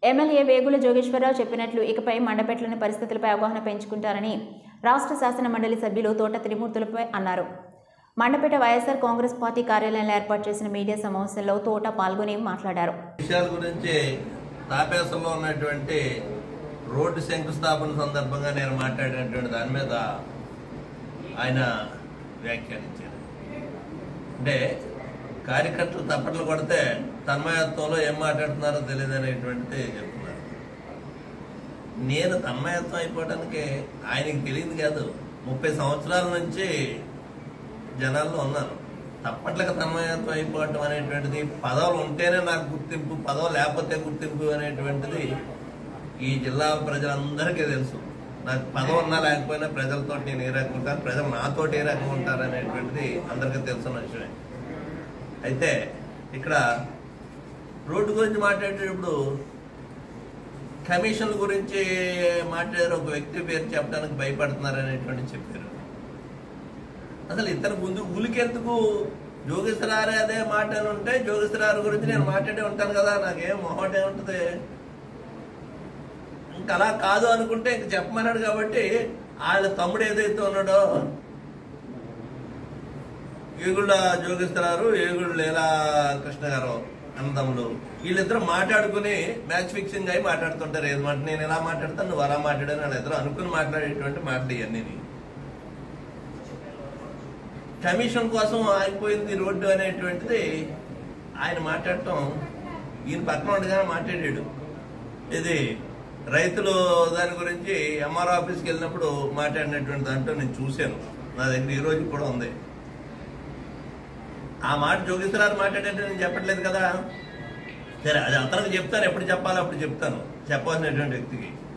MLA వేగుల జోగేశ్వరరావు చెప్పినట్లు ఇకపై మండపేటలోని పరిస్థితులపై అవగాహన పెంచుకుంటారని రాష్ట్ర శాసన మండలి సభ్యులు తోట త్రిమూర్తులపై అన్నారు. మండపేట వైఎస్ఆర్ కాంగ్రెస్ పార్టీ కార్యాలయంలో ఏర్పాటు చేసిన మీడియా సమావేశంలో తోట పాల్గొని మాట్లాడారు. విషయాల గురించి తాపేసంలో ఉన్నటువంటి రోడ్డు శంకుస్థాపన సందర్భంగా నేను మాట్లాడినటువంటి దాని మీద ఆయన వ్యాఖ్యానించారు. అంటే కార్యకర్తలు తప్పట్లు కొడితే తన్మయత్వంలో ఏం మాట్లాడుతున్నారో తెలియదు అనేటువంటిది చెప్తున్నారు. నేను తన్మయత్వం అయిపోవడానికి ఆయనకి తెలియదు కాదు, 30 సంవత్సరాల నుంచి జనాల్లో ఉన్నాను. తప్పట్లకు తన్మయత్వం అయిపోవటం అనేటువంటిది పదవులు ఉంటేనే నాకు గుర్తింపు, పదవి లేకపోతే గుర్తింపు అనేటువంటిది ఈ జిల్లా ప్రజలందరికీ తెలుసు. నాకు పదవి ఉన్నా లేకపోయినా ప్రజలతో నేను ఏ రకంగా ఉంటాను, ప్రజలు నాతో ఏ రకంగా ఉంటారు అనేటువంటిది అందరికీ తెలుసున్న విషయమే. అయితే ఇక్కడ రోడ్డు గురించి మాట్లాడేటప్పుడు కమిషన్ల గురించి మాట్లాడారు. ఒక వ్యక్తి పేరు చెప్పడానికి భయపడుతున్నారు అనేటువంటి చెప్పారు. అసలు ఇతను ముందు ఊలికెందుకు జోగేశ్వరారే అదే మాట అని ఉంటే జోగేశ్వరారు గురించి నేను మాట్లాడే ఉంటాను కదా, నాకేం మొహటే ఉంటుంది. ఇంకా అలా కాదు అనుకుంటే ఇంక చెప్పమన్నాడు కాబట్టి వాళ్ళ తమ్ముడు ఏదైతే ఉన్నాడో ఏగుళ్ళ జోగేశ్వరారు, ఏగుళ్ళు లీలా కృష్ణ గారు అన్నదమ్ములు, వీళ్ళిద్దరూ మాట్లాడుకుని మ్యాచ్ ఫిక్సింగ్ అయి మాట్లాడుతుంటారు. ఏదన్నమాట నేను ఎలా మాట్లాడతాను, నువ్వు అలా మాట్లాడాను, వాళ్ళిద్దరూ అనుకుని మాట్లాడేటువంటి మాటలు ఇవన్నీ. కమిషన్ కోసం ఆగిపోయింది రోడ్డు అనేటువంటిది ఆయన మాట్లాడటం, ఈయన పక్కన ఉండగానే మాట్లాడాడు. ఇది రైతులు దాని గురించి ఎంఆర్ ఆఫీస్కి వెళ్ళినప్పుడు మాట్లాడినటువంటి దాంట్లో నేను చూశాను, నా దగ్గర ఈ రోజు కూడా ఉంది. ఆ మాట జోగేశ్వరారు మాట్లాడంటే నేను చెప్పట్లేదు కదా. సరే, అది అతనికి చెప్తాను, ఎప్పుడు చెప్పాలో అప్పుడు చెప్తాను చెప్పాల్సినటువంటి వ్యక్తికి.